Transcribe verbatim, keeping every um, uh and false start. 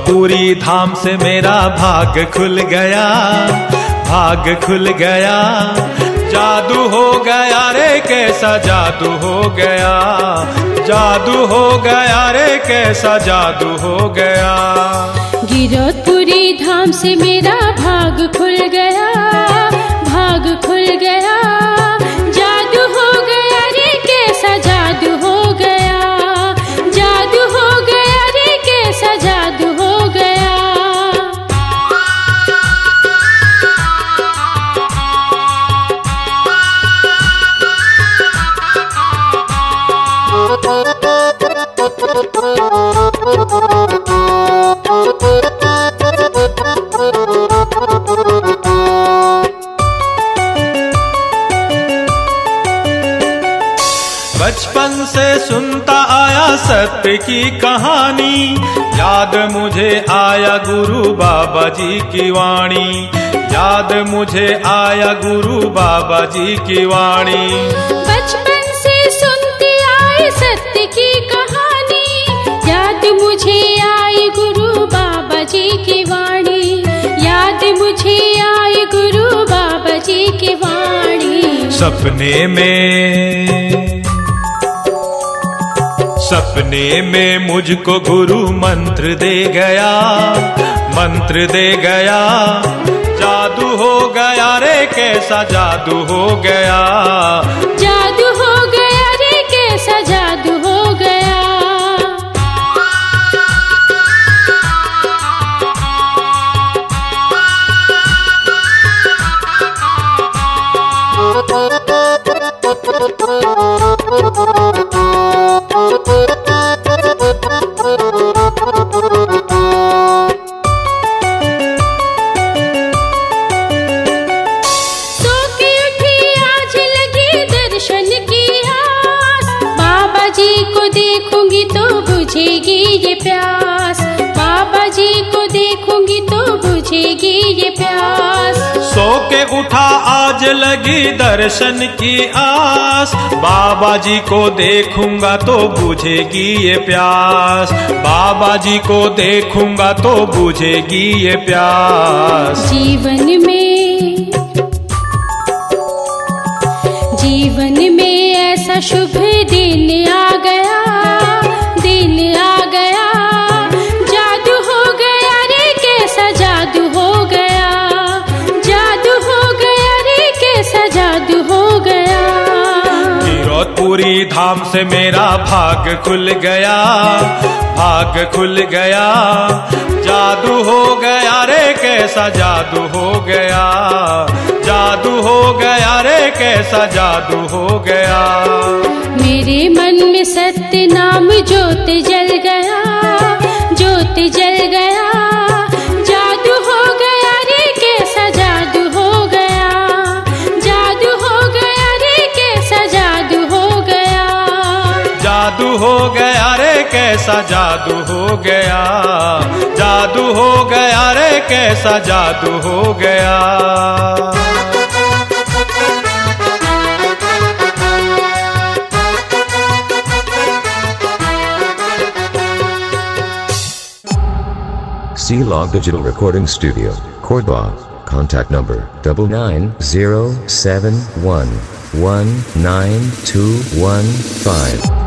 गिरौदपुरी धाम से मेरा भाग खुल गया, भाग खुल गया। जादू हो गया रे कैसा जादू हो गया, जादू हो गया रे कैसा जादू हो गया। गिरौदपुरी धाम से मेरा भाग खुल गया, भाग खुल गया। जादू हो गया रे कैसा जादू हो गया, जादू हो गया रे कैसा जादू हो गया। बचपन से सुनता आया सत्य की कहानी, याद मुझे आया गुरु बाबा जी की वाणी, याद मुझे आया गुरु बाबा जी की वाणी। बचपन से सुनती आई सत्य की कहानी, याद मुझे आई गुरु बाबा जी की वाणी, याद मुझे आई गुरु बाबा जी की वाणी। सपने में सपने में मुझको गुरु मंत्र दे गया, मंत्र दे गया। जादू हो गया रे कैसा जादू हो गया, जादू हो गया रे कैसा जादू हो गया। बुझेगी ये प्यास, बाबा जी को देखूंगी तो बुझेगी ये प्यास। सो के उठा आज लगी दर्शन की आस, बाबा जी को देखूंगा तो बुझेगी ये प्यास, बाबा जी को देखूंगा तो बुझेगी ये प्यास। जीवन में जीवन में ऐसा शुभ दिन आ गया, दिन आ गया। जादू हो गया रे कैसा जादू हो गया, जादू हो गया रे कैसा जादू हो गया। गिरौदपुरी धाम से मेरा भाग खुल गया, भाग खुल गया। जादू हो गया रे कैसा जादू हो गया, जादू हो गया रे कैसा जादू हो गया। मेरे मन में सत्य नाम ज्योत जल गया, ज्योत जल गया। जादू हो गया रे कैसा जादू हो गया, जादू हो गया रे कैसा जादू हो गया। जादू हो गया रे कैसा जादू हो गया, जादू हो गया रे कैसा जादू हो गया। C-Log Digital Recording Studio, Cordoba. Contact number double nine zero seven one one nine two one five.